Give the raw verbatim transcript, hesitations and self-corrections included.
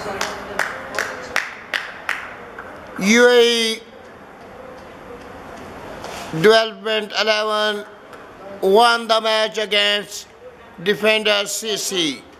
U A E Development eleven won the match against defender C C.